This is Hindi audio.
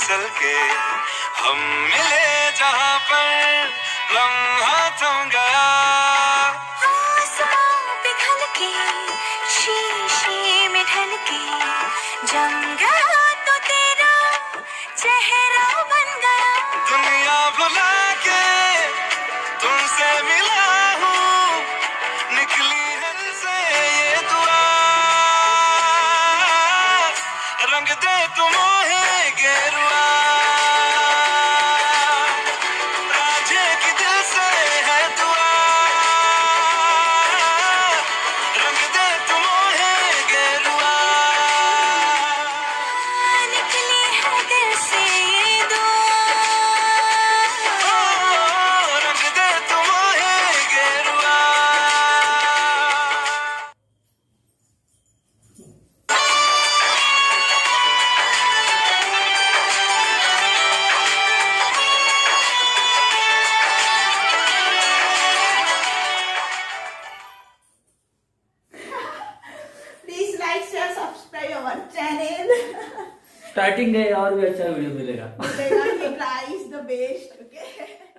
फिसल के हम मिले जहाँ पर लम्हा थम गया। आसमां पिघल के शीशे में ढल के जम गया तो तेरा चेहरा बन गया। दुनिया भुला के तुमसे मिला हूँ, निकली है से ये दुआ। रंग दे तू मोहे गेरुआ, राजे की दिल से है दुआ। रंग दे तू मोहे गेरुआ, निकली है दिल से ये दुआ। रंग दे तू मोहे गेरुआ। Please like, share, subscribe our channel. Starting है और भी अच्छा वीडियो मिलेगा। Guys, the best. Okay.